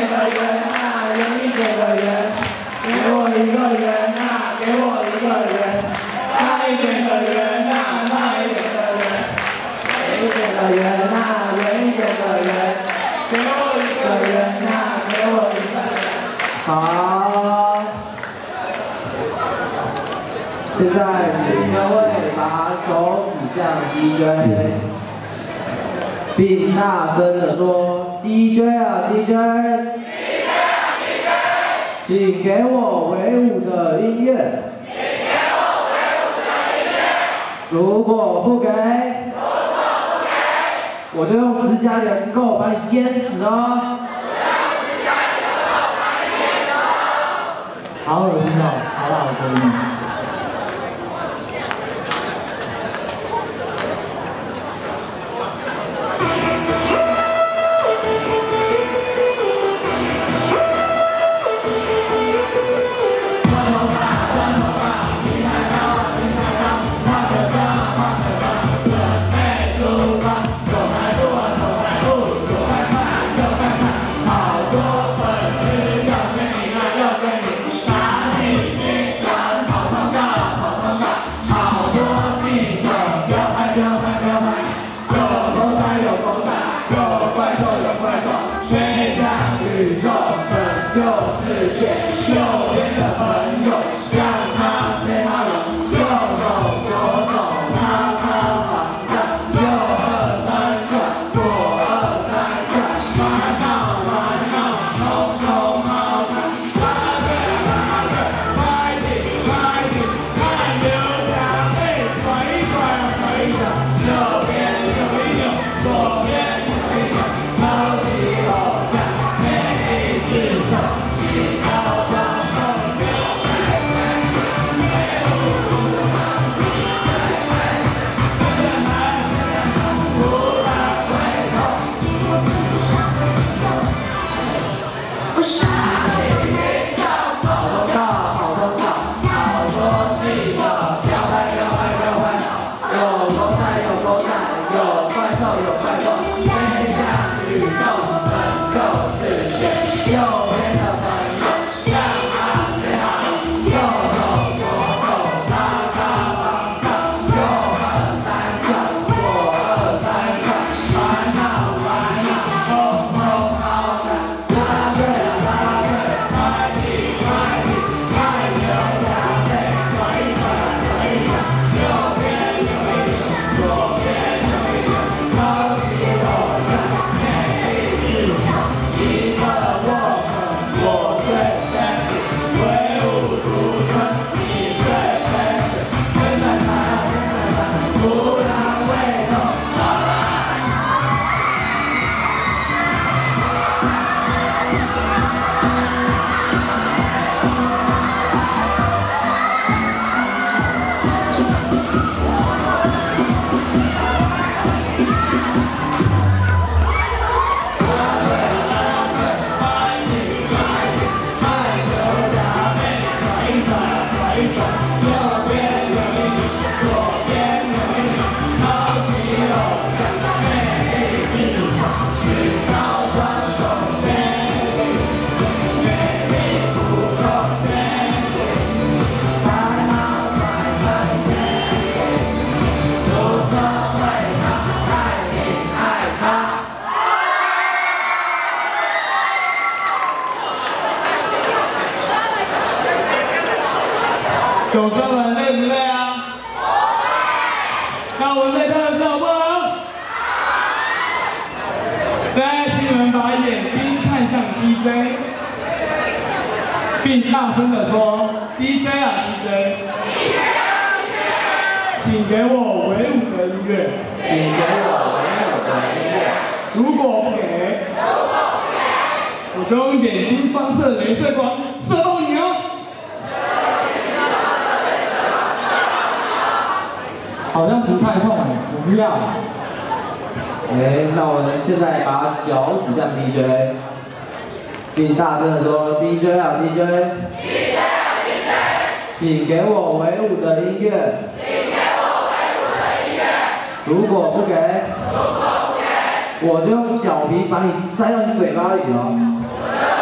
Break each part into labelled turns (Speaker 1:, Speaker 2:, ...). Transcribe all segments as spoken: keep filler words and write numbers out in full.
Speaker 1: 个圆啊，圆一点的圆，给我一个圆啊，给我一个圆，大一点的圆啊，大一点的圆，圆一点的圆啊，圆一点的圆，给我一个圆啊，给我一个圆。好，现在请各位把手指向 D J， 并大声地说 ：“D J 啊 ，D J， 请给我威武的音乐。如果不给，我就用指甲剪够把你淹死哦。”好恶心哦！好不好？可以吗？
Speaker 2: 有生人累不累啊？那我累他的时候好不好？再请你们把眼睛看向 D J， 并大声地说 ：“D J 啊 ，D J， 请给我威武的音乐。
Speaker 1: 请给我威武的音乐。
Speaker 2: 如果不给，我就用眼睛放射镭射光射爆你哦！”好像不太痛哎，我不要。
Speaker 1: 哎，那我们现在把脚指向 D J， 并大声地说 ：“D J 啊 ，D J， 请给我威武的音乐。如果不给，我就用脚皮把你塞到你嘴巴里哦。”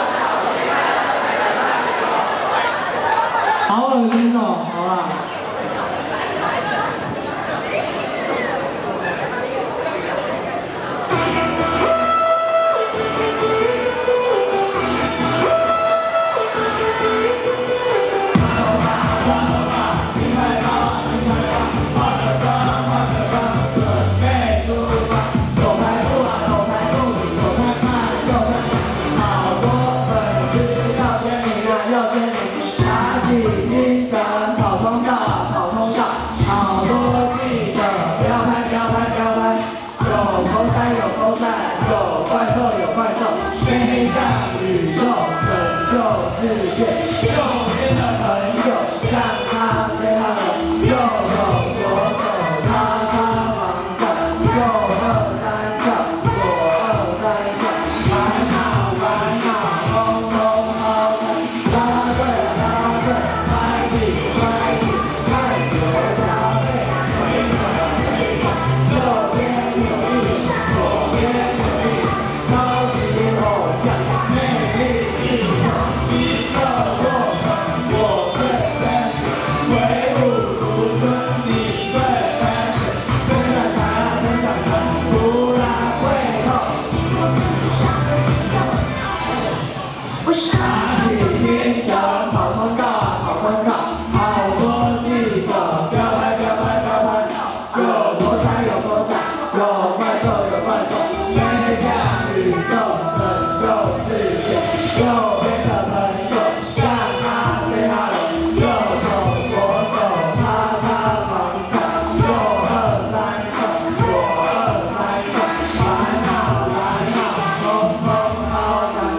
Speaker 1: 我想起天桥跑通告啊跑通告，好多记者标拍标拍标拍，有多彩有多彩，有怪兽有怪兽，飞向宇宙拯救世界。右边的朋友向他 say hello， 右手左手擦擦防晒，右二三跳，左二三跳，烦恼烦恼通通抛开。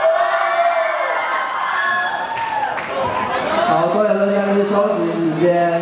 Speaker 3: 好，各位大家是休息时间。